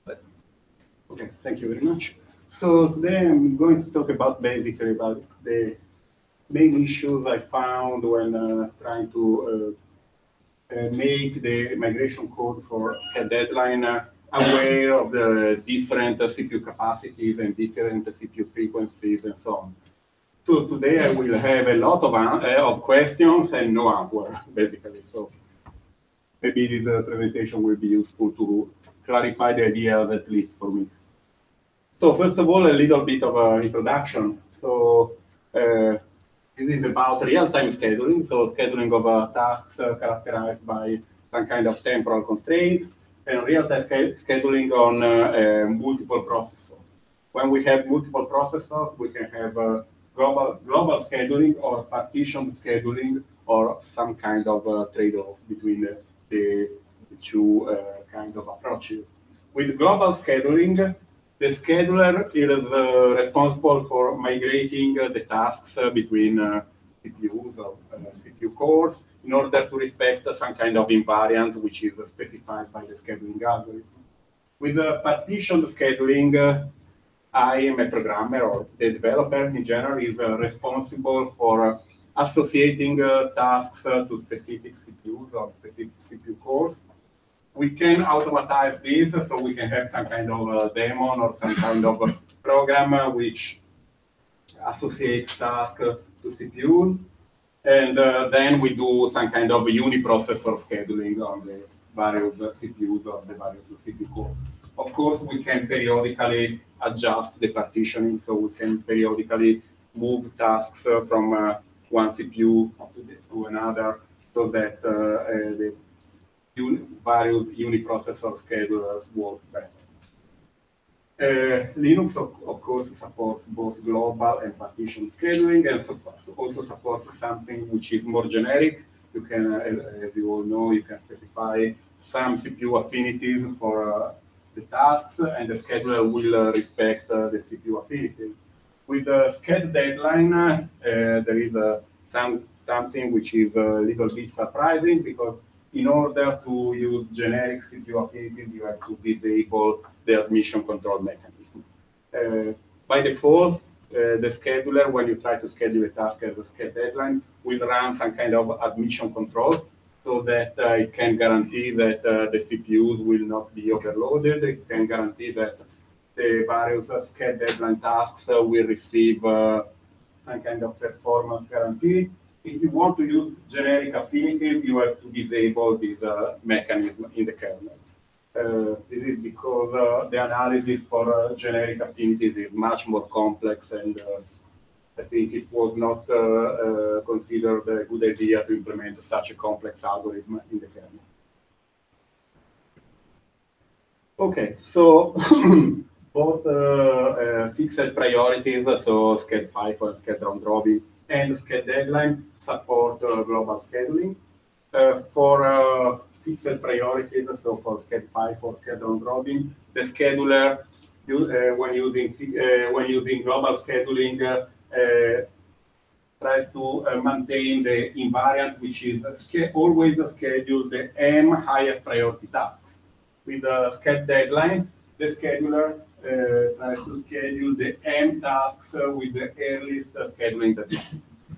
Okay, thank you very much. So today I'm going to talk about basically about the main issues I found when trying to make the migration code for SCAD deadline aware of the different CPU capacities and different CPU frequencies and so on. So today I will have a lot of questions and no answer, basically. So maybe this presentation will be useful to clarify the ideas, at least for me. So first of all, a little bit of an introduction. So this is about real-time scheduling. So scheduling of tasks characterized by some kind of temporal constraints, and real-time scheduling on multiple processors. When we have multiple processors, we can have global scheduling or partitioned scheduling or some kind of trade-off between the two kind of approaches. With global scheduling, the scheduler is responsible for migrating the tasks between CPUs or CPU cores in order to respect some kind of invariant which is specified by the scheduling algorithm. With partitioned scheduling, I am a programmer or the developer in general is responsible for associating tasks to specific CPUs or specific CPU cores. We can automatize this, so we can have some kind of daemon or some kind of program which associates tasks to CPUs, and then we do some kind of uniprocessor scheduling on the various CPUs or the various CPU cores. Of course, we can periodically adjust the partitioning, so we can periodically move tasks from one CPU to another, so that the various uniprocessor schedulers work better. Linux, of course, supports both global and partition scheduling, and also supports something which is more generic. You can, as you all know, you can specify some CPU affinities for the tasks, and the scheduler will respect the CPU affinities. With the SCAD deadline, there is something which is a little bit surprising, because in order to use generic CPU affinities, you have to disable the admission control mechanism. By default, the scheduler, when you try to schedule a task as a SCAD deadline, will run some kind of admission control, so that it can guarantee that the CPUs will not be overloaded. It can guarantee that the various SCAD deadline tasks will receive some kind of performance guarantee. If you want to use generic affinities, you have to disable this mechanism in the kernel. This is because the analysis for generic affinities is much more complex, and I think it was not considered a good idea to implement such a complex algorithm in the kernel. Okay, so both fixed priorities, so SCAD FIFO and SCAD round robin, and SCAD deadline support global scheduling. For fixed priorities, so for SCAD FIFO or SCAD round robin, the scheduler, when using global scheduling, tries to maintain the invariant, which is always schedule the M highest priority tasks. With the SCAD deadline, the scheduler tries to schedule the M tasks with the earliest scheduling deadline.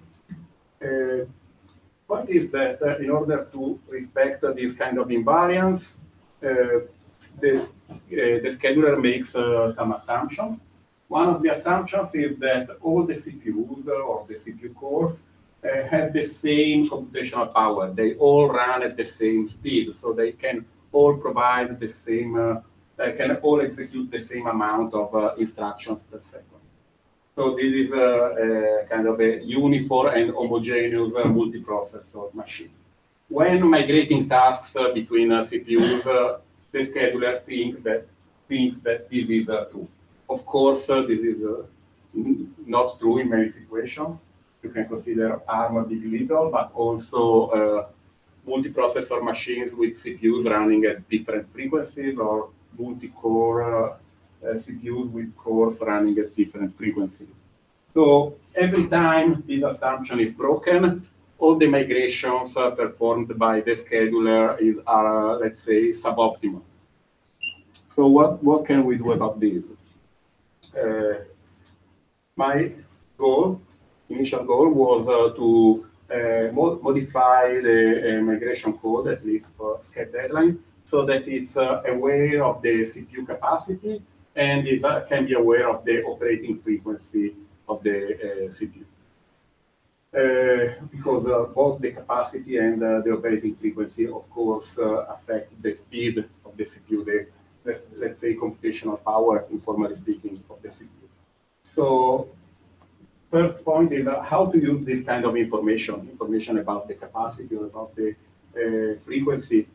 What is that in order to respect this kind of invariance, the scheduler makes some assumptions. One of the assumptions is that all the CPUs or the CPU cores have the same computational power. They all run at the same speed, so they can all provide the same, they can all execute the same amount of instructions per second. So this is a kind of a uniform and homogeneous multiprocessor machine. When migrating tasks between CPUs, the scheduler thinks that this is true. Of course, this is not true in many situations. You can consider ARM big little, but also multiprocessor machines with CPUs running at different frequencies, or multi-core CPUs with cores running at different frequencies. So every time this assumption is broken, all the migrations performed by the scheduler are, let's say, suboptimal. So what can we do about this? My initial goal was to modify the migration code, at least for SCAD deadline, so that it's aware of the CPU capacity and it can be aware of the operating frequency of the CPU. Because both the capacity and the operating frequency, of course, affect the speed of the CPU, let's say computational power, informally speaking, of the CPU. So first point is how to use this kind of information about the capacity or about the frequency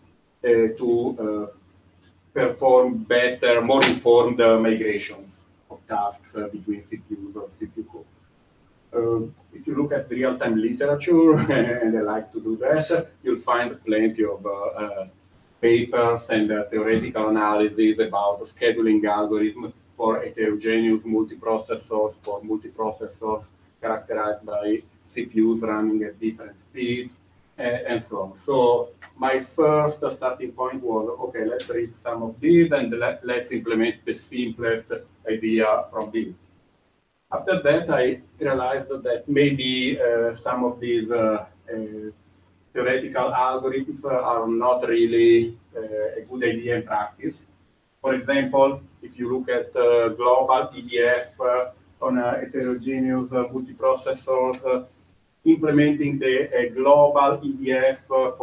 to perform better, more informed migrations of tasks between CPUs or CPU cores. If you look at real-time literature, and I like to do that, you'll find plenty of papers and theoretical analysis about scheduling algorithms for heterogeneous multiprocessors, characterized by CPUs running at different speeds, and so on. So my first starting point was, okay, let's read some of these and let's implement the simplest idea from these. After that, I realized that maybe some of these theoretical algorithms are not really a good idea in practice. For example, if you look at global EDF on heterogeneous multiprocessors, implementing the global EDF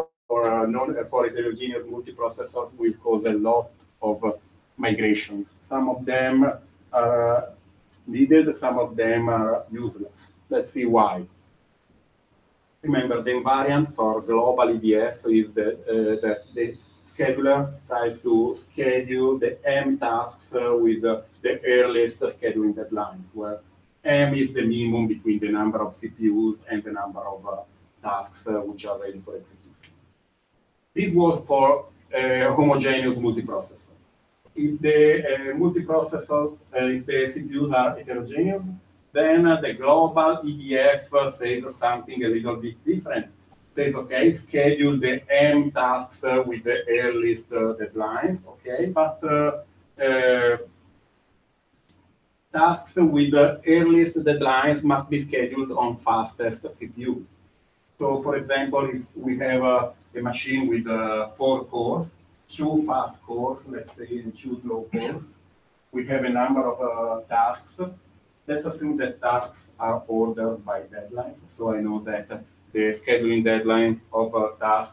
for heterogeneous multiprocessors will cause a lot of migrations. Some of them are needed, some of them are useless. Let's see why. Remember, the invariant for global EDF is that the scheduler tries to schedule the M tasks with the earliest scheduling deadline, where M is the minimum between the number of CPUs and the number of tasks which are ready for execution. This was for homogeneous multiprocessor. If the if the CPUs are heterogeneous, then the global EDF says something a little bit different. Says, okay, schedule the M tasks with the earliest deadlines, okay, but tasks with the earliest deadlines must be scheduled on fastest CPUs. So, for example, if we have a machine with 4 cores, 2 fast cores, let's say, and 2 slow cores, we have a number of tasks. Let's assume that tasks are ordered by deadlines. So I know that the scheduling deadline of a task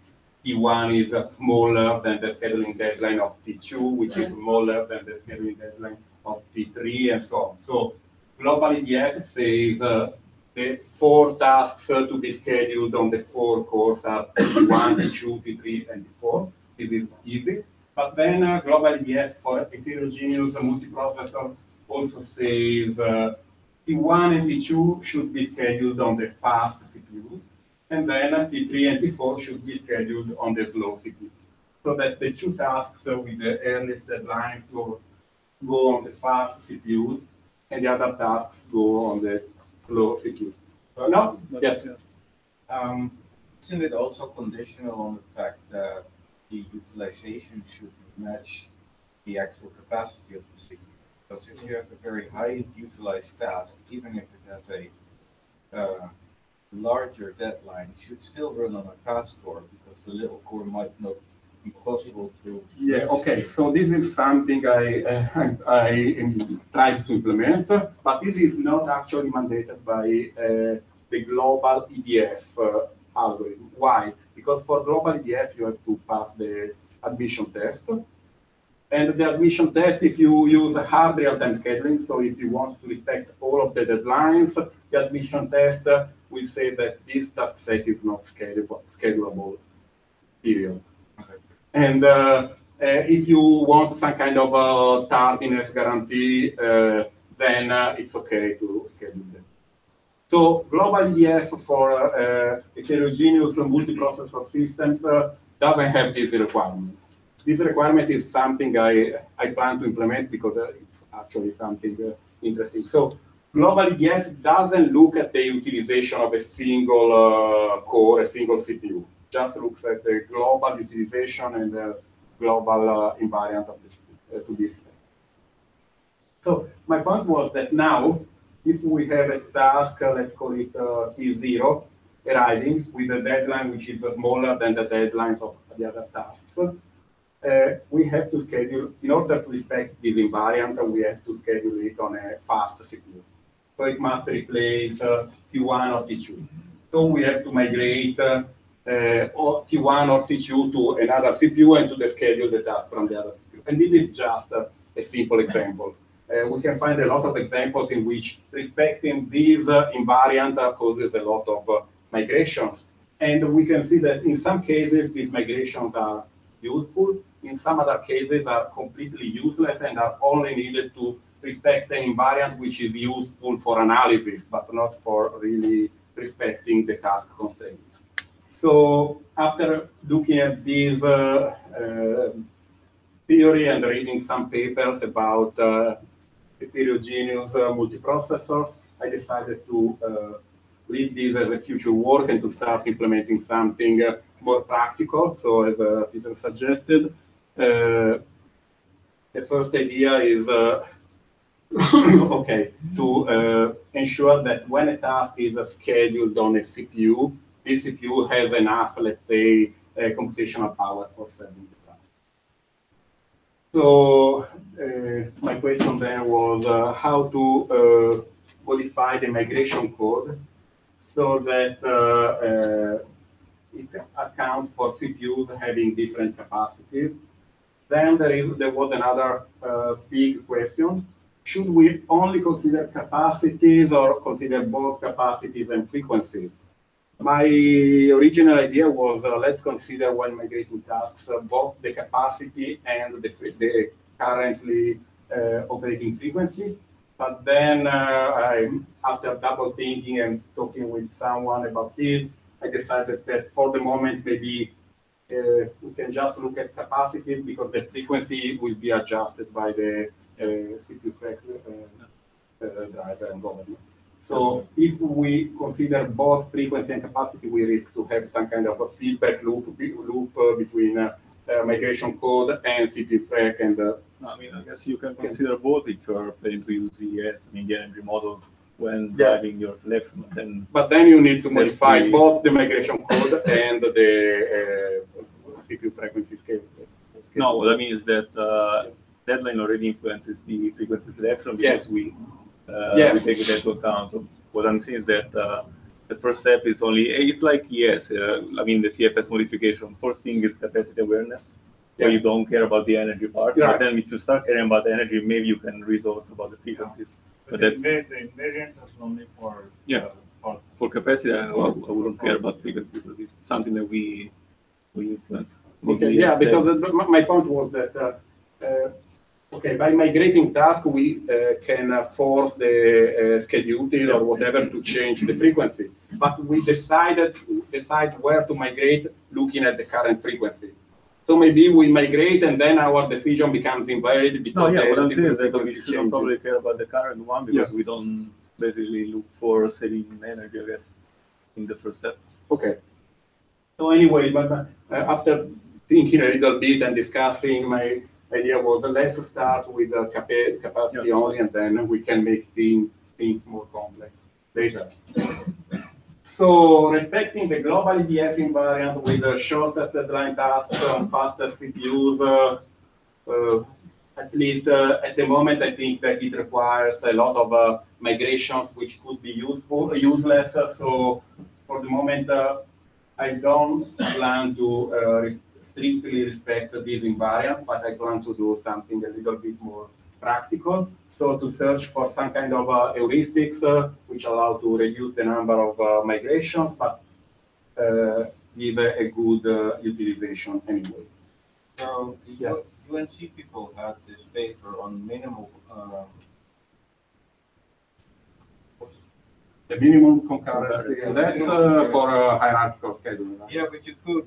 T1 is smaller than the scheduling deadline of T2, which is smaller than the scheduling deadline of T3, and so on. So global EDF says the 4 tasks to be scheduled on the 4 cores are T1, T2, T3, and T4. This is easy. But then global EDF for heterogeneous multiprocessors also says T1 and T2 should be scheduled on the fast CPUs, and then T3 and T4 should be scheduled on the slow CPUs. So that the 2 tasks with the earliest deadlines go on the fast CPUs, and the other tasks go on the slow CPUs. No? Yes. Isn't it also conditional on the fact that the utilization should match the actual capacity of the CPU? Because if you have a very high utilized task, even if it has a larger deadline, it should still run on a fast core because the little core might not be possible to. Yeah. Okay. So this is something I tried to implement, but this is not actually mandated by the global EDF algorithm. Why? Because for global EDF you have to pass the admission test. And the admission test, if you use a hard real-time scheduling, so if you want to respect all of the deadlines, the admission test will say that this task set is not schedulable, period. Okay. And if you want some kind of tardiness guarantee, then it's okay to schedule them. So global EDF for heterogeneous multiprocessor systems doesn't have this requirement. This requirement is something I plan to implement because it's actually something interesting. So global EDF doesn't look at the utilization of a single core, a single CPU. Just looks at the global utilization and the global invariant of the CPU. to be expected. So my point was that now, if we have a task, let's call it T0, arriving with a deadline which is smaller than the deadlines of the other tasks, we have to schedule, in order to respect this invariant, we have to schedule it on a fast CPU. So it must replace T1 or T2. So we have to migrate or T1 or T2 to another CPU and to schedule the task from the other CPU. And this is just a simple example. We can find a lot of examples in which respecting this invariant causes a lot of migrations. And we can see that in some cases, these migrations are useful. In some other cases, are completely useless and are only needed to respect an invariant which is useful for analysis, but not for really respecting the task constraints. So after looking at this theory and reading some papers about heterogeneous multiprocessors, I decided to leave this as a future work and to start implementing something more practical. So as Peter suggested, the first idea is okay, to ensure that when a task is scheduled on a CPU, this CPU has enough, let's say, computational power for serving the task. So my question then was how to modify the migration code so that it accounts for CPUs having different capacities. Then there was another big question. Should we only consider capacities or consider both capacities and frequencies? My original idea was let's consider when migrating tasks both the capacity and the currently operating frequency. But then after double thinking and talking with someone about this, I decided that for the moment, maybe we can just look at capacities because the frequency will be adjusted by the CPU driver and governor. So if we consider both frequency and capacity, we risk to have some kind of a feedback loop between migration code and CPU FREC and I mean, I guess you can consider both if you are planning to use ES, I mean, the energy model when driving your selection. But then you need to modify both the migration code and the CPU frequency scale. No, what I mean is that deadline already influences the frequency selection because we take that into account. So what I'm saying is that the first step is only, it's like ES, I mean, the CFS modification. First thing is capacity awareness. Where you don't care about the energy part. But then if you start caring about the energy, maybe you can resolve about the frequencies. But that's the invariant is only for for capacity. I wouldn't care about frequencies. It's something that we influence. Okay, because my point was that okay, by migrating task, we can force the scheduler or whatever to change the frequency. But we decide where to migrate looking at the current frequency. So maybe we migrate and then our decision becomes invalid because what I'm saying is that we shouldn't probably care about the current one because we don't basically look for saving energy, I guess, in the first step. Okay. So anyway, but after thinking a little bit and discussing, my idea was let's start with capacity only, and then we can make things more complex later. So respecting the global EDF invariant with the shortest deadline tasks on faster CPUs, at least at the moment, I think that it requires a lot of migrations which could be useless. So for the moment, I don't plan to strictly respect this invariant, but I plan to do something a little bit more practical. So to search for some kind of heuristics which allow to reduce the number of migrations, but give a good utilization anyway. So the UNC people had this paper on minimal. The minimum concurrency, and that's for hierarchical scheduling. Right? Yeah, but you could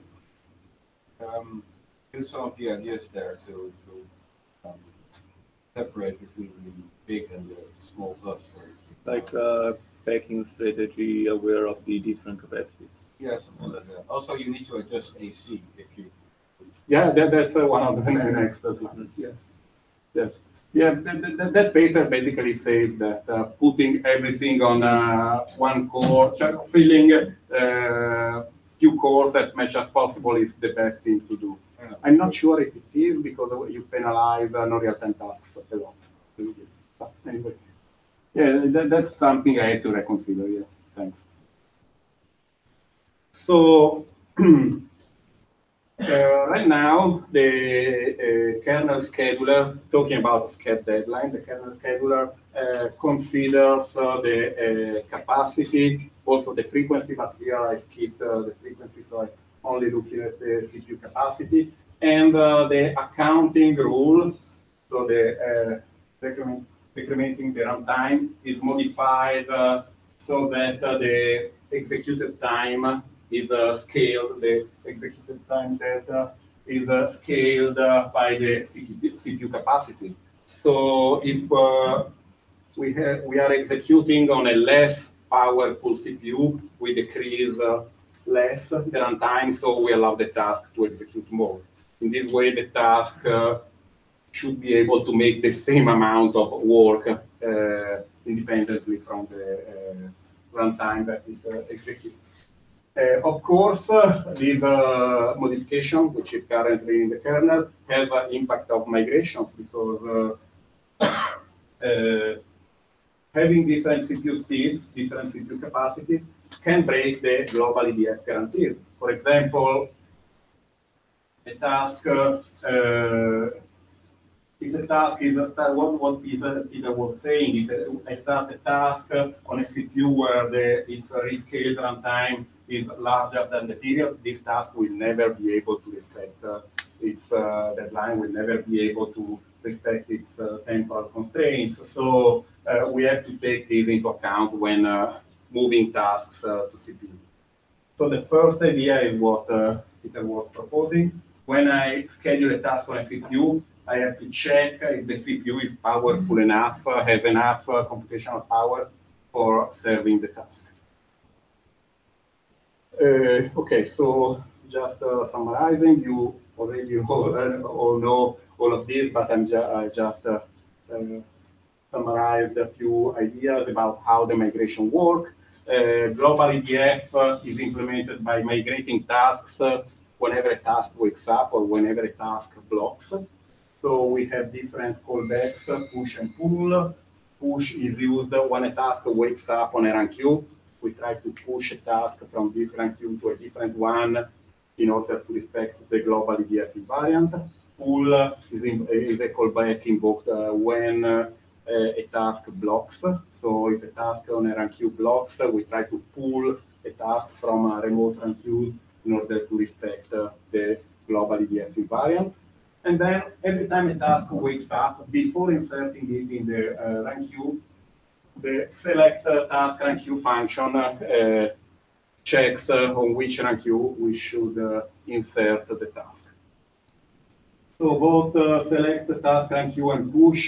use some of the ideas there to separate between the big and the small cluster. Like packing strategy aware of the different capacities. Yes, like that. Also, you need to adjust AC if you. Yeah, that's one of the next slides. Yes. Yes. Yeah, that paper basically says that putting everything on one core, filling few cores as much as possible is the best thing to do. I'm not sure if it is because you penalize non-real-time tasks a lot. But anyway, yeah, that's something I had to reconsider. Yes, thanks. So. Right now, the kernel scheduler, talking about sched deadline, the kernel scheduler considers the capacity, also the frequency, but here I skipped the frequency, so I only looking at the CPU capacity, and the accounting rule, so the decrementing the runtime is modified so that the executed time is scaled, the executed time data is scaled by the CPU capacity. So if we are executing on a less powerful CPU, we decrease less the runtime, so we allow the task to execute more. In this way, the task should be able to make the same amount of work independently from the runtime that is executed. Of course, this modification, which is currently in the kernel, has an impact of migrations because having different CPU speeds, different CPU capacities, can break the global EDF guarantees. For example, a task, if the task is what Peter was saying, if I start a task on a CPU where its rescaled runtime is larger than the period, this task will never be able to respect its deadline, will never be able to respect its temporal constraints. So we have to take this into account when moving tasks to CPU. So the first idea is what Peter was proposing. When I schedule a task on a CPU, I have to check if the CPU is powerful enough, has enough computational power for serving the task. Okay, so just summarizing, you already all know all of this, but I just summarized a few ideas about how the migration works. Global EDF is implemented by migrating tasks whenever a task wakes up or whenever a task blocks. So we have different callbacks, push and pull. Push is used when a task wakes up on a run queue. We try to push a task from this run queue to a different one in order to respect the global EDF invariant. Pull is a callback invoked when a task blocks. So if a task on a run queue blocks, we try to pull a task from a remote run queue in order to respect the global EDF invariant. And then every time a task wakes up, before inserting it in the run queue, the select task run queue function checks on which run queue we should insert the task. So both select task run queue and push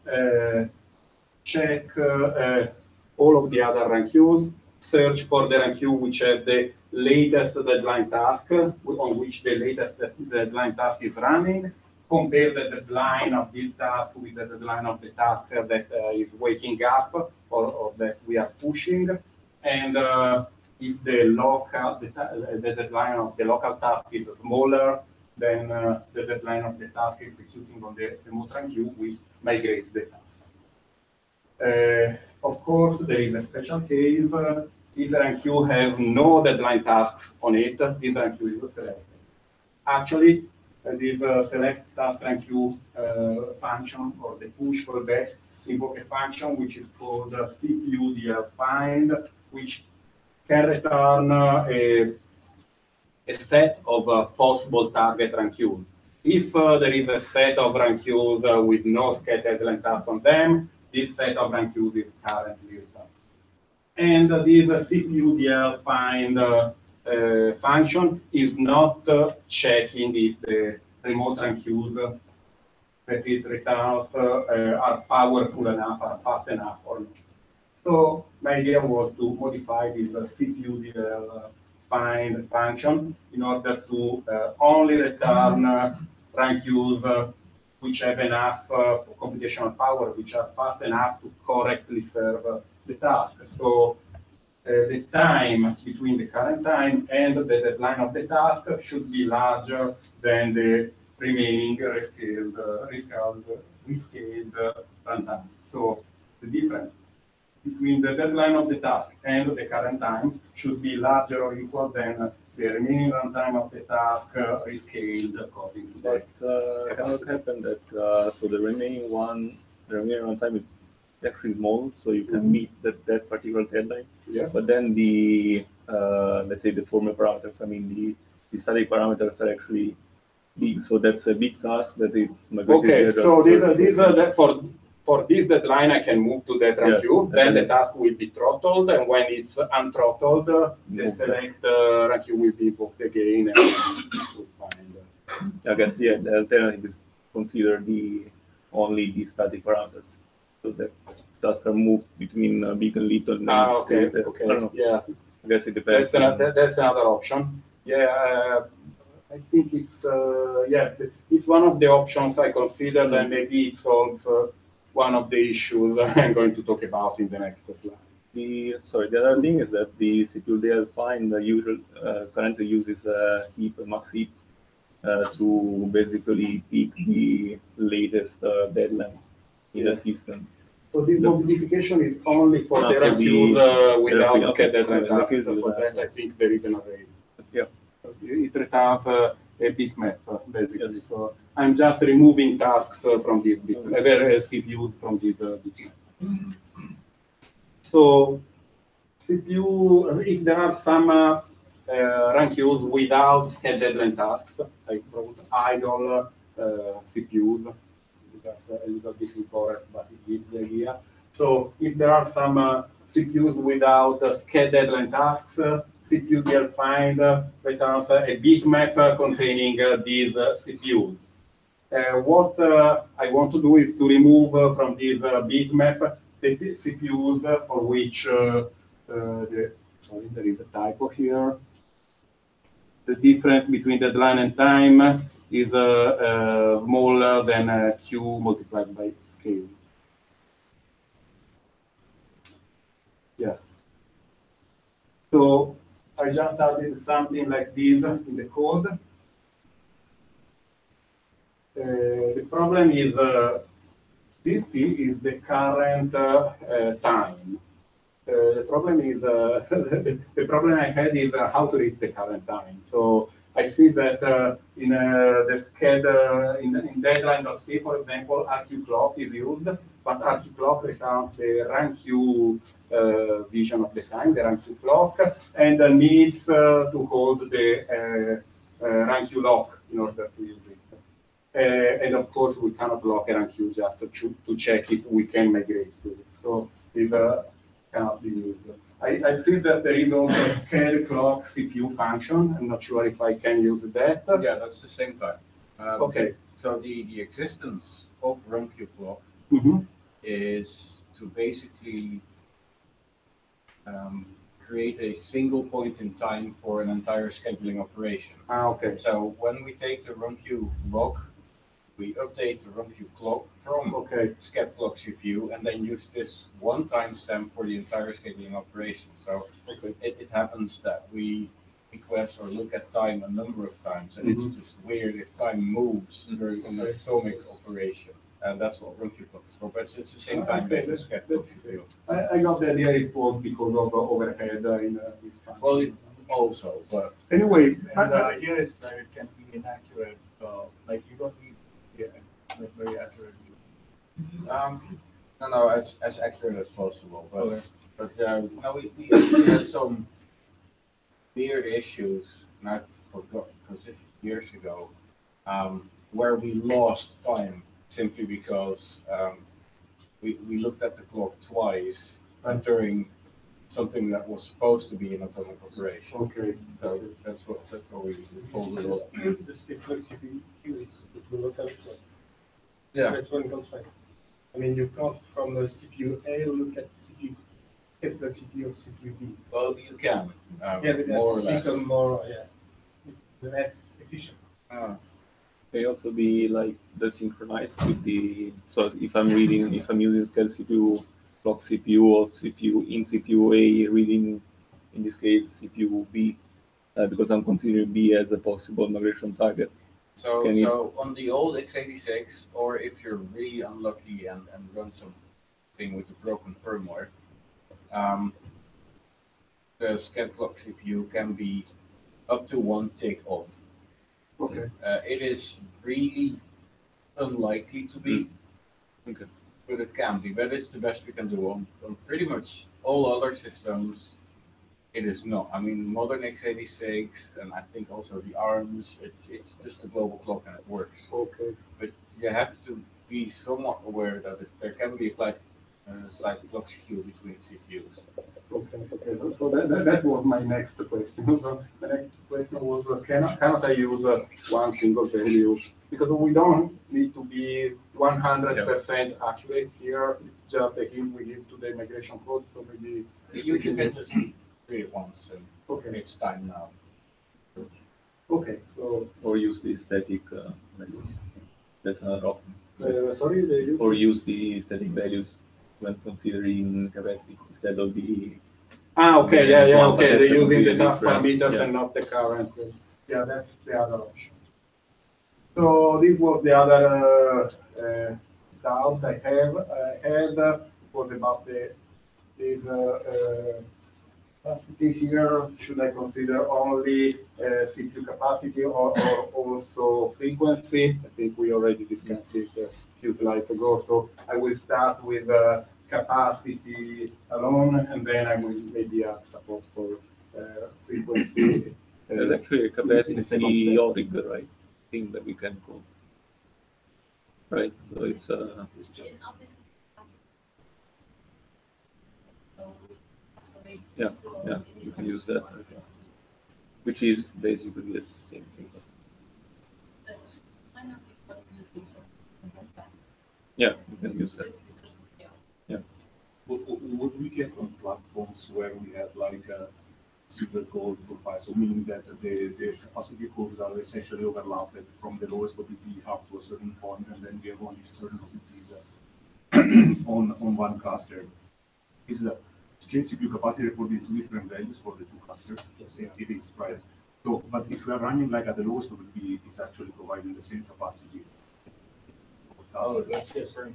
check all of the other run queues, search for the run queue which has the latest deadline task on which the latest deadline task is running, compare the deadline of this task with the deadline of the task that is waking up or that we are pushing, and if the deadline of the local task is smaller than the deadline of the task executing on the remote run queue, we migrate the task. Of course, there is a special case. If the run queue has no deadline tasks on it, this run queue is selected. Actually, this select task run queue function or the push callback invoke a function which is called CPU_DL_find, which can return a set of possible target run queues. If there is a set of run queues with no scheduled deadline task on them, this set of run queues is currently returned. And this CPU_DL_find function is not checking if the remote run queues that it returns are powerful enough, are fast enough or not. So my idea was to modify this CPU_DL_find function in order to only return run queues which have enough computational power, which are fast enough to correctly serve the task. So the time between the current time and the deadline of the task should be larger than the remaining rescaled runtime. So the difference between the deadline of the task and the current time should be larger or equal than the remaining runtime of the task rescaled according to But the cannot happen that so the remaining runtime is actually small, so you can meet that particular deadline. Yeah. But then the let's say the formal parameters, I mean the static parameters are actually big, so that's a big task that it's Okay, so these are that for this deadline I can move to that run queue, then the task will be throttled, and when it's unthrottled, the select run queue will be invoked again, and we'll find. I guess the alternative is consider only the static parameters, so that tasks are moved between big and little. Okay. Yeah. I guess it depends. That's another option. Yeah, I think it's it's one of the options I considered, and maybe it solves one of the issues I'm going to talk about in the next slide. The other thing is that the CPU define currently uses heap, max heap, to basically pick the latest deadline in the system. So this modification is only for the run queues without deadline tasks. For that, I think there is an array. Yeah. It returns a bitmap, basically. Yes. So I'm just removing tasks from this bitmap, CPUs from this bitmap. So CPU, if there are some run queues without scheduled deadline tasks, like idle CPUs, that's a little bit incorrect, but it gives the idea. So if there are some CPUs without scheduled deadline tasks, CPU find returns a bitmap containing these CPUs. What I want to do is to remove from this bitmap the CPUs for which sorry, there is a typo here. The difference between deadline and time is smaller than Q multiplied by scale. Yeah. So I just added something like this in the code. The problem is this is the current time. The problem is the problem I had is how to reach the current time. So I see that in the schedule in deadline.c, for example, RQ clock is used, but RQ clock returns the run queue vision of the time, the run queue clock, and needs to hold the run queue lock in order to use it. And of course, we cannot lock a run queue just to check if we can migrate to it. So it cannot be used. I see that there is also a scale clock CPU function. I'm not sure if I can use that. Yeah, that's the same time. Okay. So the existence of run queue clock is to basically create a single point in time for an entire scheduling operation. Okay. So when we take the run queue log, we update the run queue clock from sched clock CPU, and then use this one timestamp for the entire scheduling operation. So it happens that we request or look at time a number of times, and it's just weird if time moves during an atomic operation. And that's what run queue clock is for, but it's the same time based as sched clock CPU. I got the idea it was because of overhead in this time. Well, it also, but anyway, the idea is that it can be inaccurate. Like you don't need very accurate. No, as accurate as possible. But no, we actually had some weird issues, and I forgot because this is years ago, where we lost time simply because we looked at the clock twice during something that was supposed to be an atomic operation. Okay. So that's what we folded up. Just the CPU is it will not help. Yeah. That's one constraint. I mean, you can't from the CPU A look at CPU sched clock CPU of CPU B. Well, you can. Yeah, but more or it's less. become more, it's less efficient. May also be like the synchronized with the, so if I'm using scale CPU, clock CPU, or CPU in CPU A reading, in this case CPU B, because I'm considering B as a possible migration target. So on the old x86, or if you're really unlucky and run something with a broken firmware, the scan clock CPU can be up to 1 tick off. Okay. It is really unlikely to be, Okay. but it can be. But it's the best we can do on pretty much all other systems. It is not. I mean, modern x86 and I think also the ARMs. It's just a global clock and it works. Okay. But you have to be somewhat aware that there can be a slight clock skew between CPUs. Okay. So that was my next question. So the next question was, cannot I use one single value? Because we don't need to be 100% accurate here. It's just a hint we give to the migration code. So maybe You can just create it once and it's time now. Okay. So Or use the static values. That's another option. sorry. Or use the static values when considering capacity instead of the. Okay. Okay. They're using the task different, parameters and not the current. Yeah, that's the other option. So this was the other doubt I had was about this capacity here. Should I consider only CPU capacity or also frequency? I think we already discussed it a few slides ago. So I will start with capacity alone, and then I will maybe add support for frequency. There's actually a capacity audit, right? Thing that we can call. Right. So it's yeah, you can use that. Okay. Which is basically the same thing. Yeah, you can use that. Yeah. What we get on platforms where we have like a silver gold profile, so meaning that the capacity curves are essentially overlapped from the lowest OPT up to a certain point, and then we have only certain OPTs on one cluster. Is the scale CPU capacity recorded two different values for the two clusters? Yes, it is, right? So, but if we are running like at the lowest OPT, it's actually providing the same capacity. Oh, that's different.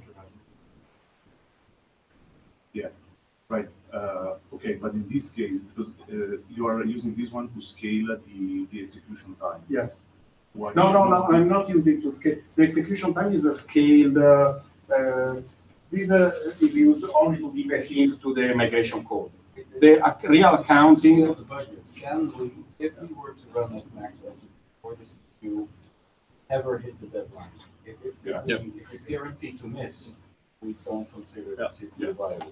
Yeah, right. Okay, but in this case, because you are using this one to scale the execution time. Yeah. Why No, I'm not using to scale. The execution time is a scaled. This is used only to give a hint to the migration code. The real accounting. Can we, if we were to run at max for this to ever hit the deadline, if it's guaranteed to miss, we don't consider that CPU viable.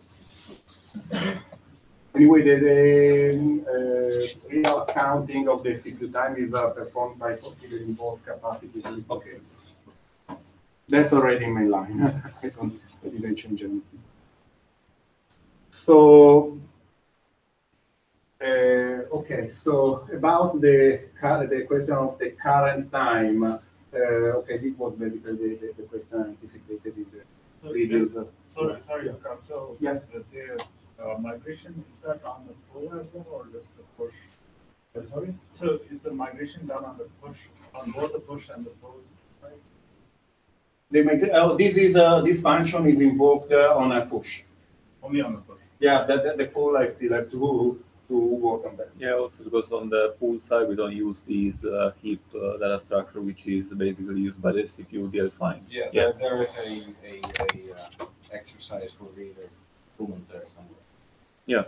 Anyway, the real accounting of the CPU time is performed by considering both capacities. Okay. That's already in my line. I didn't change anything. So, okay, so about the question of the current time, okay, this was basically the question anticipated in the previous. Sorry, so yeah. The migration, is that on the pull as well, or just the push? Sorry? So is the migration done on the push, on both the push and the pull, right? This function is invoked on a push. Only on the push. Yeah, the pull I still have to work on that. Yeah, also because on the pull side we don't use this heap data structure, which is basically used by the CPU defined. Yeah, there is a exercise for reader movement there somewhere. Yeah.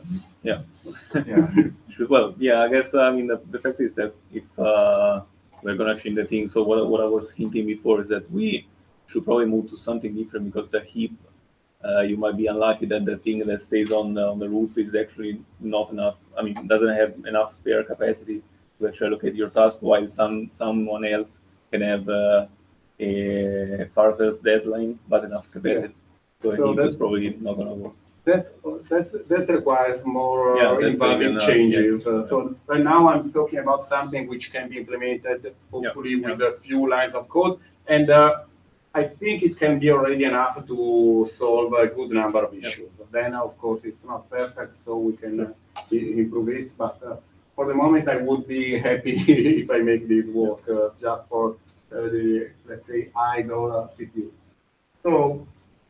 Well, yeah, I guess I mean the fact is that if we're gonna change the thing, so what I was hinting before is that we should probably move to something different, because the heap you might be unlucky that the thing that stays on the root is actually not enough. I mean, doesn't have enough spare capacity to actually allocate your task, while someone else can have a farther deadline but enough capacity. So that's probably not gonna work. That requires more that's involving again, changes. yes. So right now I'm talking about something which can be implemented hopefully with a few lines of code, and I think it can be already enough to solve a good number of issues. Then of course it's not perfect, so we can improve it. But for the moment, I would be happy if I make this work just for the, let's say, idle CPU. So.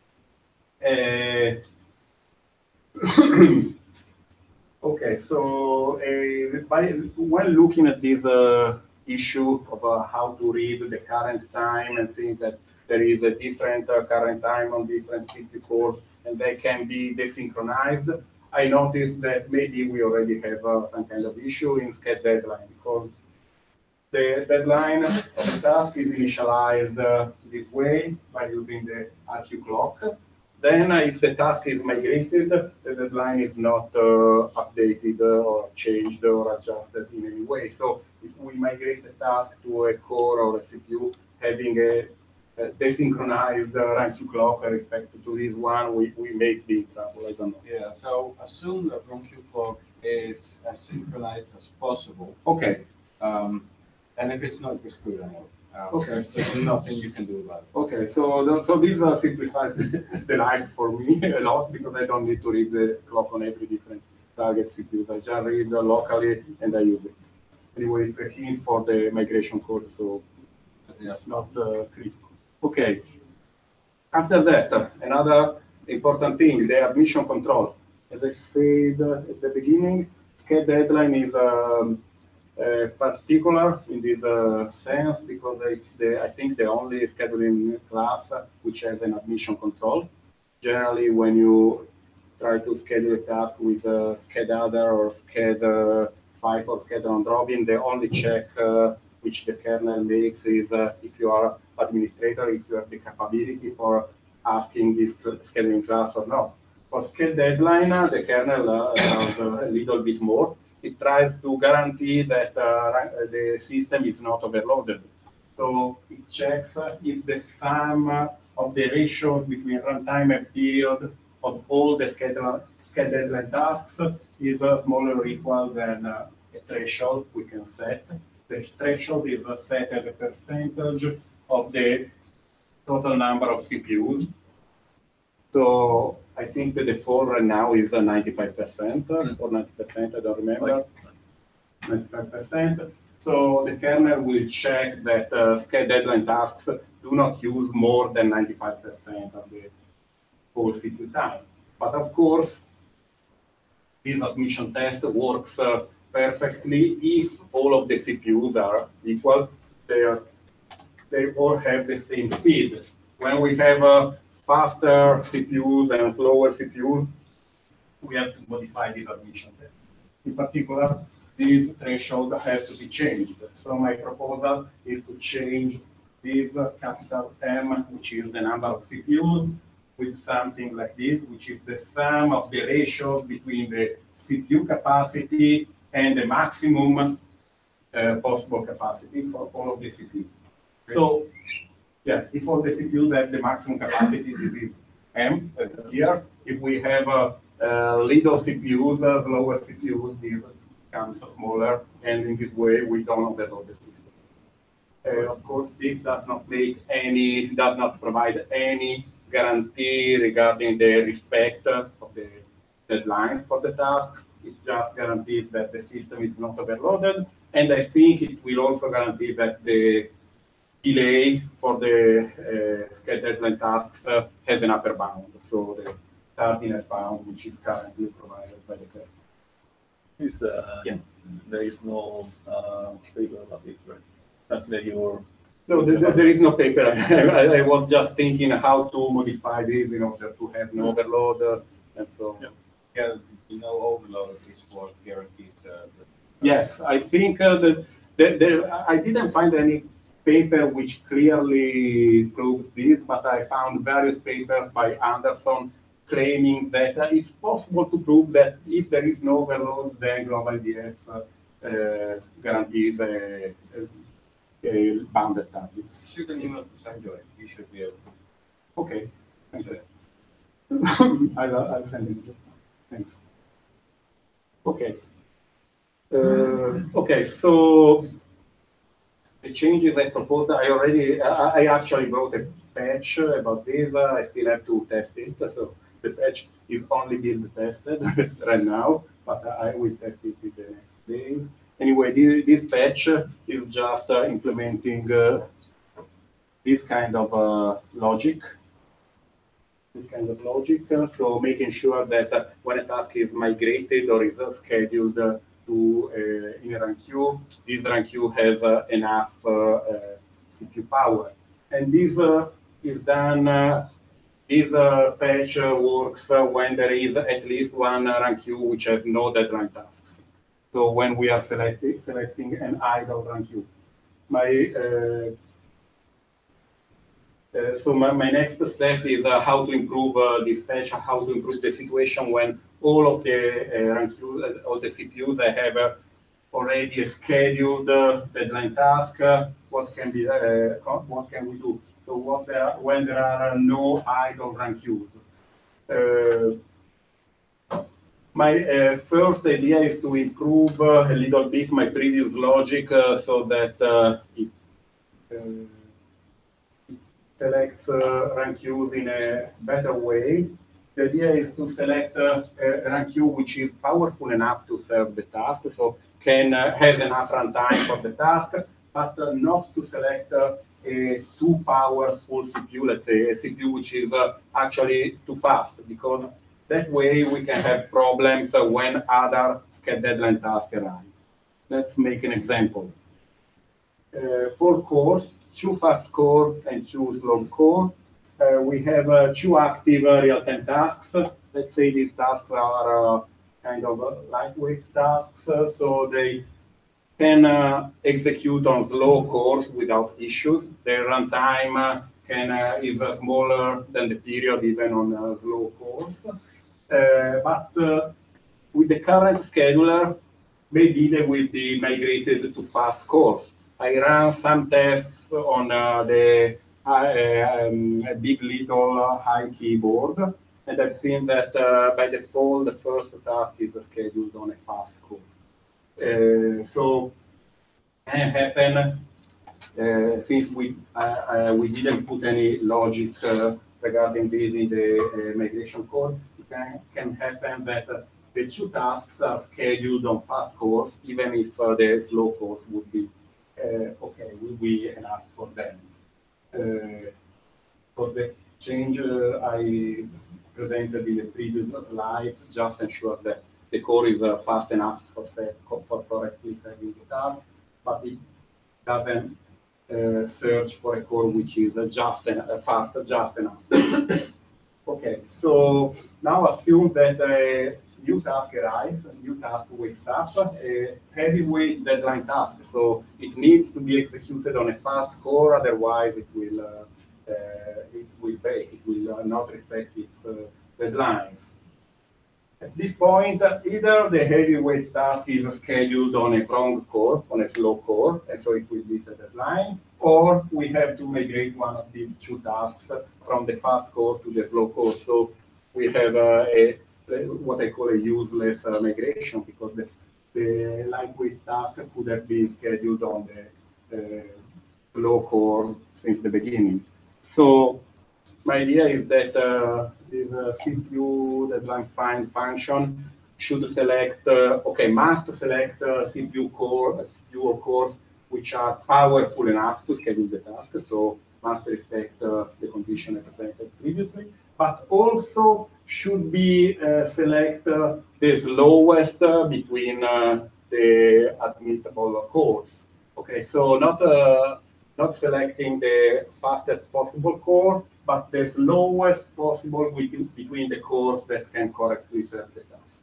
Okay, so when looking at this issue of how to read the current time and seeing that there is a different current time on different CPU cores and they can be desynchronized, I noticed that maybe we already have some kind of issue in schedule deadline because the deadline of the task is initialized this way by using the RQ clock. Then if the task is migrated, the deadline is not updated or changed or adjusted in any way. So if we migrate the task to a core or a CPU having a desynchronized RunQ clock with respect to this one, we may be in trouble, I don't know. Yeah, so assume that RunQ clock is as synchronized as possible. Okay. And if it's not, you're screwed anyway. Okay. There's nothing you can do about it. Okay, so this simplifies the life for me a lot because I don't need to read the clock on every different target CPU. I just read locally and I use it. Anyway, it's a hint for the migration code, so it's not critical. Okay. After that, another important thing, the admission control. As I said at the beginning, schedule deadline is particular in this sense because it's I think the only scheduling class which has an admission control. Generally, when you try to schedule a task with sched_other or sched5 or sched_on_Robin, the only check which the kernel makes is if you are administrator, if you have the capability for asking this scheduling class or not. For schedule deadline, the kernel does a little bit more. It tries to guarantee that the system is not overloaded. So it checks if the sum of the ratios between runtime and period of all the schedule deadline tasks is smaller or equal than a threshold we can set. The threshold is set as a percentage of the total number of CPUs. So I think the default right now is 95% or 90%, I don't remember. 95%. So the kernel will check that schedule deadline tasks do not use more than 95% of the whole CPU time. But of course, this admission test works perfectly if all of the CPUs are equal. They all have the same speed. When we have faster CPUs and slower CPUs, we have to modify this admission test. In particular, this threshold has to be changed. So my proposal is to change this capital M, which is the number of CPUs, with something like this, which is the sum of the ratios between the CPU capacity and the maximum possible capacity for all of the CPUs. So, yeah, if all the CPUs have the maximum capacity, this is M here. If we have little CPUs, lower CPUs, this becomes smaller, and in this way, we don't overload the system. Of course, this does not provide any guarantee regarding the respect of the deadlines for the tasks. It just guarantees that the system is not overloaded, and I think it will also guarantee that the delay for the scheduled deadline tasks has an upper bound, so the tardiness bound, which is currently provided by the kernel. There is no paper about this, right? Not that you're... No, there is no paper. I was just thinking how to modify this in order to have no overload, and so. Yeah, overload is what guarantees Yes, I think that I didn't find any paper which clearly proves this, but I found various papers by Anderson claiming that it's possible to prove that if there is no overload, then GlobalDF guarantees a bounded target. Shoot an email to Sanjoy. You should be able to. Okay. I'll send it. Thanks. Okay. Okay, so the changes I proposed, I actually wrote a patch about this. I still have to test it. So the patch is only being tested right now, but I will test it in the next days. Anyway, this patch is just implementing this kind of logic. So making sure that when a task is migrated or is scheduled to in rank queue, this rank queue has enough CPU power. And this is done, this patch works when there is at least one rank queue which has no deadline tasks. So when we are selecting an idle rank queue. So my next step is how to improve this patch, how to improve the situation when all of the all the CPUs I have already a scheduled deadline task. What can we do? So when there are no idle rank queues. My first idea is to improve a little bit my previous logic so that it selects rank queues in a better way. The idea is to select a rank queue which is powerful enough to serve the task, so has enough runtime for the task, but not to select a too powerful CPU, let's say a CPU which is actually too fast, because that way we can have problems when other deadline tasks arrive. Let's make an example. 4 cores, 2 fast core and 2 slow core. We have 2 active real-time tasks. Let's say these tasks are kind of lightweight tasks, so they can execute on slow cores without issues. Their runtime is smaller than the period even on slow cores. But with the current scheduler, maybe they will be migrated to fast cores. I ran some tests on the big little high keyboard, and I've seen that by default the first task is scheduled on a fast core. So can happen since we didn't put any logic regarding this in the migration code. It can happen that the 2 tasks are scheduled on fast cores, even if the slow cores would be okay, will be enough for them. Because the change I presented in the previous slide just ensures that the core is fast enough for correctly serving the task, but it doesn't search for a core which is fast just enough. Okay, so now assume that a new task arrives, a new task wakes up, a heavyweight deadline task. So it needs to be executed on a fast core, otherwise it will break. It will not respect its deadlines. At this point, either the heavyweight task is scheduled on a pronged core, on a slow core, and so it will miss a deadline, or we have to migrate one of these 2 tasks from the fast core to the slow core. So we have what I call a useless migration, because the lightweight task could have been scheduled on the slow core since the beginning. So my idea is that this CPU deadline find function should select, must select CPU or cores which are powerful enough to schedule the task. So must respect the condition I presented previously, but also should be select the slowest between the admissible cores. Okay, so not selecting the fastest possible core, but the slowest possible between the cores that can correctly serve the task.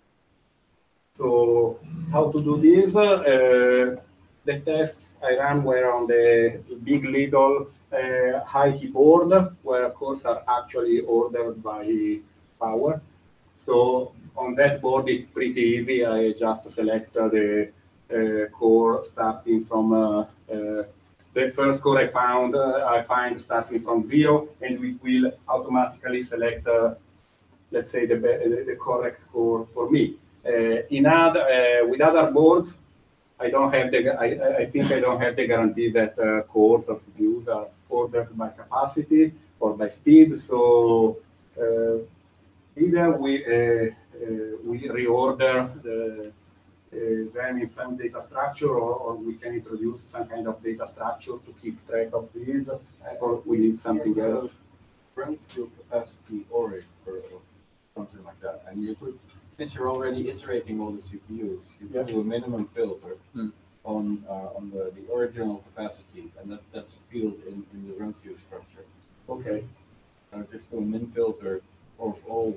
So how to do this? The tests I ran were on the big little high keyboard, where cores are actually ordered by power. So on that board, it's pretty easy. I just select the core starting from the first core I find starting from 0, and we will automatically select let's say, the correct core for me. With other boards, I don't have I think I don't have the guarantee that cores or CPUs are ordered by capacity or by speed. So either we reorder them in some data structure, or we can introduce some kind of data structure to keep track of these, or we need something else. Run to capacity or something like that, and you could, since you're already iterating all the CPUs, you Yes. do a minimum filter on the original capacity, and that's a field in the run queue structure. Okay. Just do a min filter of all.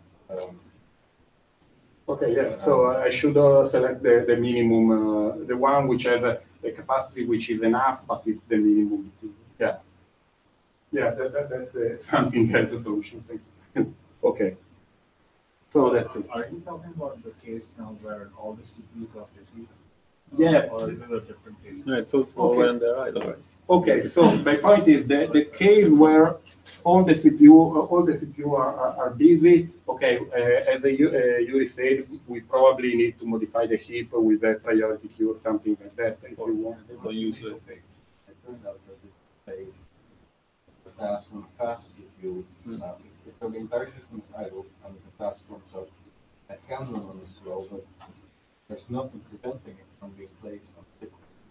Okay, yeah. So I should select the minimum, the one which has a capacity which is enough, but it's the minimum. Yeah. Yeah, that's something else, a solution. Thank you. Okay. So that's it. Are you talking about the case now where all the CPUs are busy? Yeah. Or is it a different case? No, it's also Okay. when they're idle, right? Okay, so my point is that the case where all the CPU are busy. Okay, as Yuri said, we probably need to modify the heap with a priority queue or something like that if you want. Don't use it. It turned out that it plays the task on a fast CPU. So the entire system is idle, and the task runs up. It can run on a slow, but there's nothing preventing it from being placed on the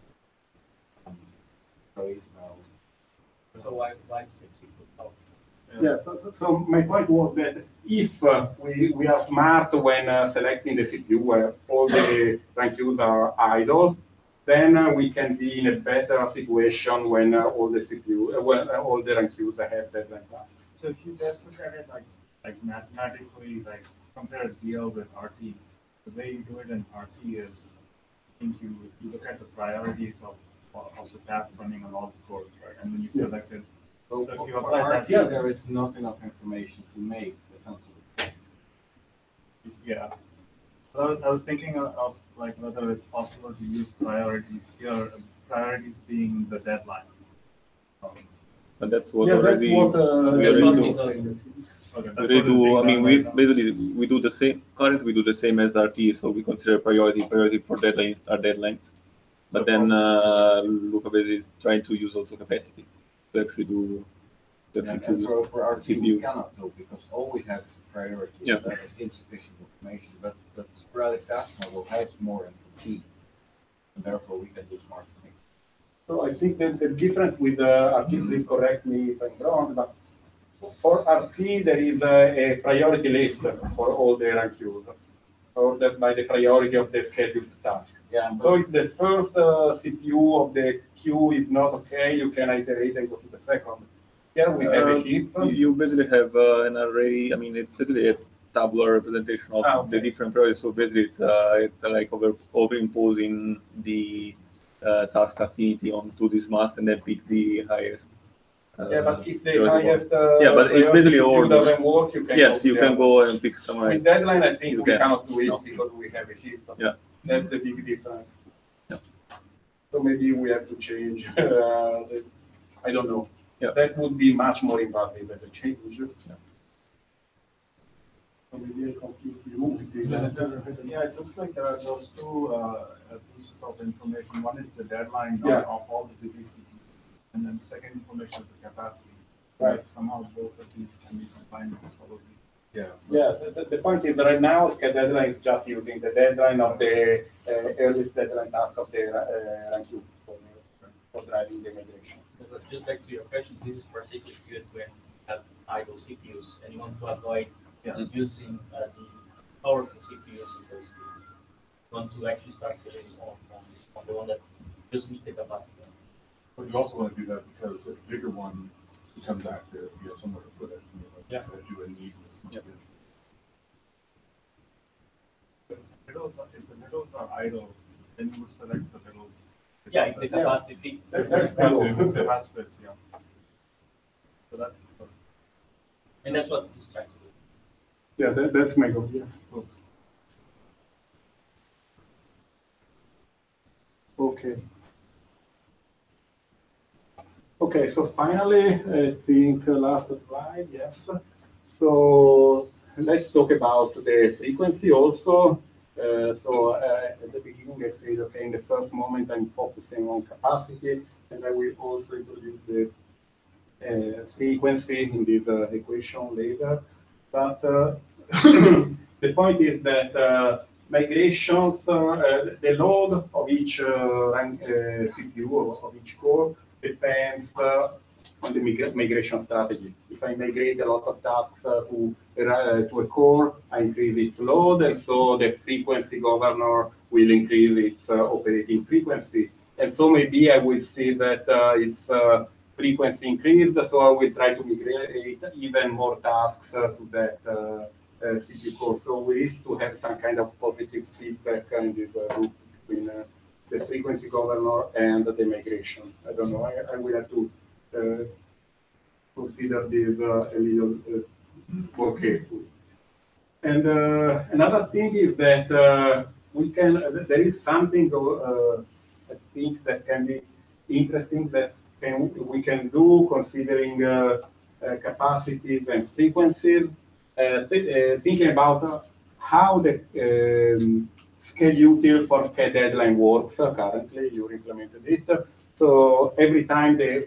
so it's now. So why keep it out? Yeah, so my point was that if we are smart when selecting the CPU where all the run queues are idle, then we can be in a better situation when all the all the run queues have deadline tasks. So if you just look at it like mathematically, like compare DL with RT, the way you do it in RT is, I think you look at the priorities of the task running on all the cores, right? And then you select it. So if you for apply that RT, here- there is not enough information to make a sensible choice. Yeah. So I was thinking of like whether it's possible to use priorities here, priorities being the deadline. But that's what Yeah, that's already what we that's already what do. we do. Okay, that's We what already is do. being I mean, done we right now. basically we do the same. Currently, we do the same as RT. So we consider priority for deadlines are deadlines. But then Lucabase is trying to use also capacity to actually do. To And actually choose for RT, we CPU. cannot do because all we have is priority. Yeah. That is insufficient information. But the sporadic task model has more information, and therefore we can do smart things. So I think that the difference with RT, please correct me if I'm wrong, but for RT there is a priority list for all the run queues, ordered by the priority of the scheduled task. Yeah, So if the first CPU of the queue is not okay, you can iterate and go to the second. Here we have a heap. You basically have an array. I mean, it's basically a tabular representation of Okay. the different priorities. So basically, it's like overimposing the task activity onto this mask and then pick the highest. Yeah, but if the priority one. highest Yeah, but it's priority basically CPU order. doesn't work, you can Yes, go you to can the go and pick some. other. With deadline, I think You we can. cannot do it No. because we have a heap. Yeah. That's the big difference. Yeah. So maybe we have to change. I don't know. Yeah. That would be much more invasive as a change. Yeah. So maybe I confuse you with this. Yeah, it looks like there are those two pieces of information. One is the deadline Yeah. of all the busy CPUs, and then the second information is the capacity. Right. Somehow both of these can be combined probably. Yeah. Yeah, the point is that right now, deadline is just using the deadline of the earliest deadline task of the run queue for driving the migration. But just back to your question, this is particularly good when you have idle CPUs and you want to avoid using the powerful CPUs in those cases. You want to actually start getting on the one that just meet the capacity. But you also want to do that because a bigger one comes active, you have somewhere to put it. You know, Yeah. Do a need. Yep. If the middles are idle, then you would select the middles. Yeah, if the capacity fits. That's Capacity, yeah. So that's the first. And that's what he's trying to do. Yeah, that's my goal, yes. Okay. Okay, so finally, I think last slide, yes. So let's talk about the frequency also. At the beginning, I said, okay, in the first moment, I'm focusing on capacity, and I will also introduce the frequency in this equation later. But the point is that migrations, the load of each CPU or of each core depends on the migration strategy. If I migrate a lot of tasks to a core, I increase its load, and so the frequency governor will increase its operating frequency. And so maybe I will see that its frequency increased, so I will try to migrate even more tasks to that CPU core. So we need to have some kind of positive feedback in this loop between the frequency governor and the migration. I don't know, I will have to consider this a little more carefully. And another thing is that there is something I think that can be interesting that we can do considering capacities and frequencies, thinking about how the scale-util for scale deadline works currently. You implemented it. So every time the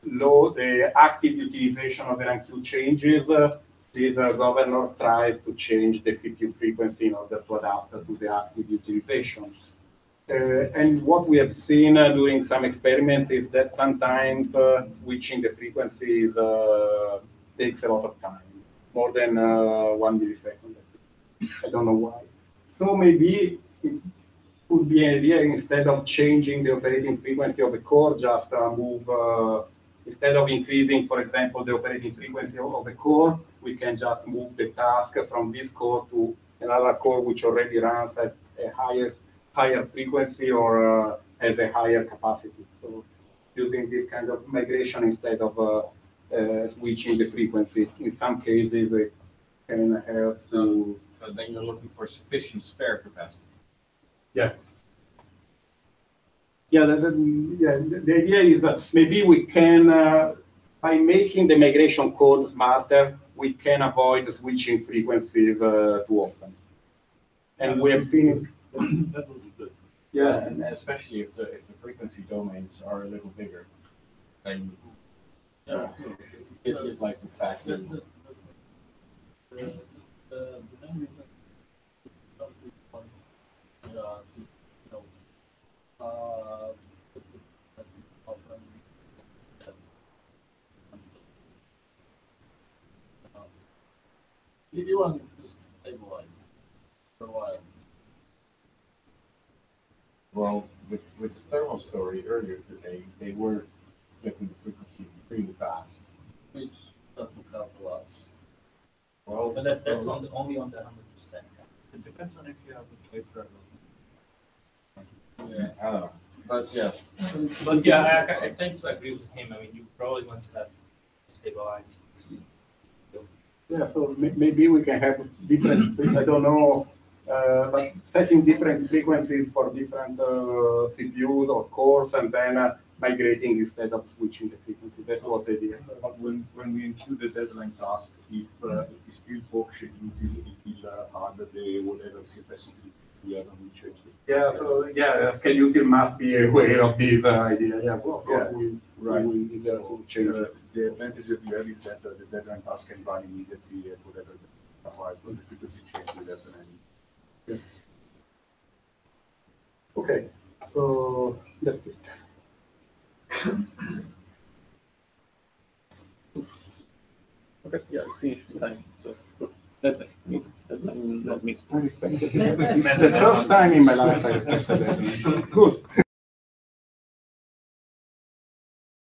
active utilization of the RunQ changes, this governor tries to change the CPU frequency in order to adapt to the active utilization. And what we have seen during some experiments is that sometimes switching the frequencies takes a lot of time, more than 1 millisecond. I don't know why. So maybe it could be an idea, instead of changing the operating frequency of the core, just move, instead of increasing, for example, the operating frequency of the core, we can just move the task from this core to another core which already runs at a higher frequency or has a higher capacity. So using this kind of migration instead of switching the frequency, in some cases it can help to. So then you're looking for sufficient spare capacity. Yeah. Yeah, the idea is that maybe we can, by making the migration code smarter, we can avoid switching frequencies too often. And we have seen it. That would be good. Yeah, and especially if the frequency domains are a little bigger, then you'd like to factor in. The main reason you want to stabilize for a while. Well, with the thermal story earlier today, they were getting the frequency really fast. Which doesn't help a lot. Well, But that's only on the 100%. It depends on if you have a tape driver. yeah, I don't know. But yes, But yeah, I tend to agree with him. I mean, you probably want to have stabilized. Yeah, so maybe we can have different, I don't know, but setting different frequencies for different CPUs or cores, and then migrating instead of switching the frequency. That's what the idea. But when we include the deadline task, if we still work schedule until harder day, whatever capacity we have, and we change it. Yeah, so yeah, scale-util must be aware of this idea. Yeah, well, of course, Right. we need to change it. The advantage that we have is that the deadline task can run immediately at whatever the requires, but the frequency change will happen. Yeah. Okay, so that's it. Okay, yeah, finished the time. So that means I respect it. The first time in my life I respected that. Good.